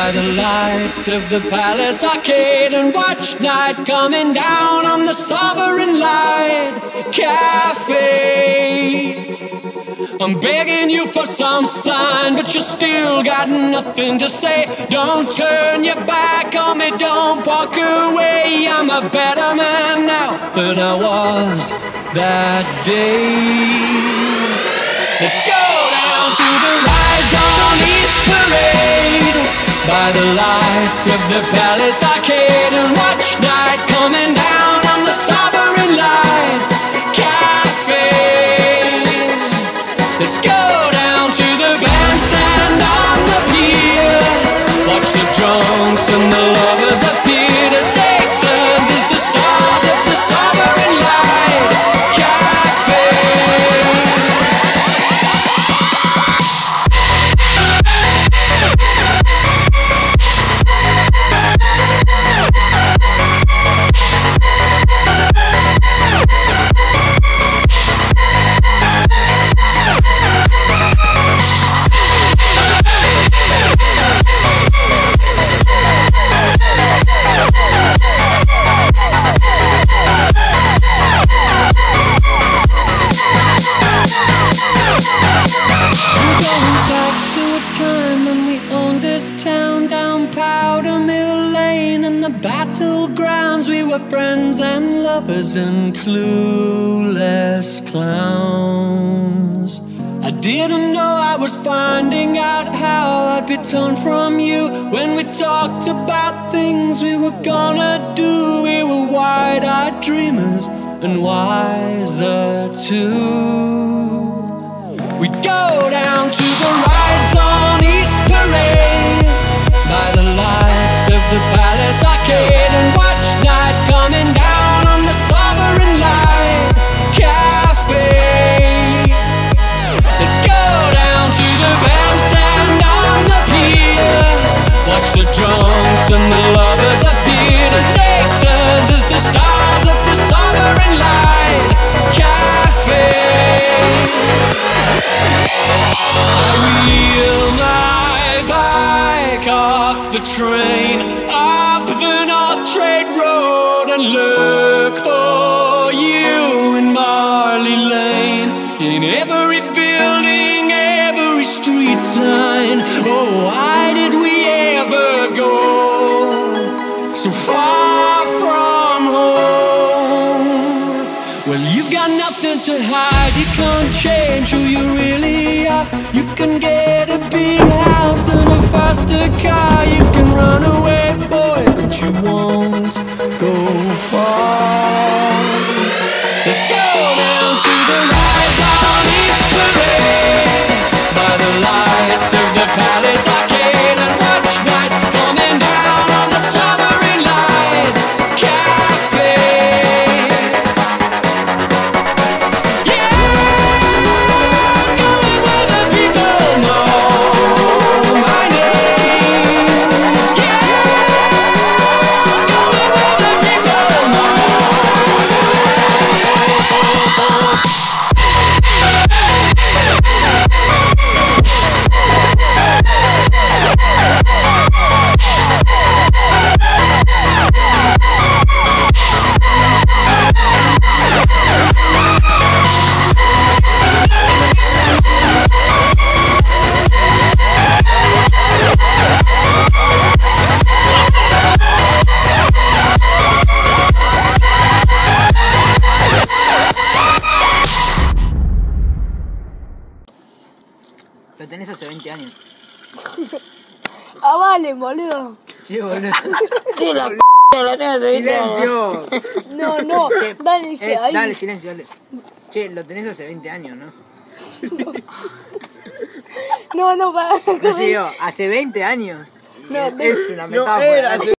by the lights of the Palace Arcade and watch night coming down on the Sovereign Light Cafe. I'm begging you for some sign, but you still got nothing to say. Don't turn your back on me, don't walk away. I'm a better man now than I was that day. Let's go down to the rides on East Parade by the lights of the Palace Arcade and watch night coming down on the Sovereign Light Cafe. Let's go down to the bandstand on the pier, watch the drunks and the lovers appear to take turns as the stars of the Sovereign Light Cafe. Battlegrounds, we were friends and lovers and clueless clowns. I didn't know I was finding out how I'd be torn from you when we talked about things we were gonna do. We were wide-eyed dreamers and wiser too. We'd go down to the rides on East Parade by the lights of the Palace Arcade and watch night coming down on the Sovereign Light Cafe. Let's go down to the bandstand on the pier, watch the drunks and the lovers appear to take turns as the stars of the Sovereign Light Cafe. I wheel my bike off the train up the North Trade Road and look for you in Marley Lane, in every building, every street sign. Oh, why did we ever go so far from home? Well, you've got nothing to hide, you can't change who you really are. You can get a big house and a faster car, you can run away, boy, but you won't go far. Let's go down to the rides on East Parade by the lights of the Palace Arcade and watch night coming down on the Sovereign Light Cafe. Lo tenés hace 20 años. Ah, vale, boludo. Che, boludo. Sí, la lo tengo hace 20 años. ¡Silencio! No, Che, dale, dice ahí. dale, silencio, dale. Che, lo tenés hace 20 años, ¿no? No, No sé yo, hace 20 años. No, Es una metáfora.